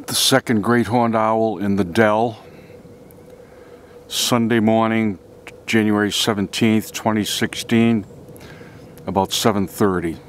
the second great horned owl in the Dell. Sunday morning, January 17th, 2016, about 7:30.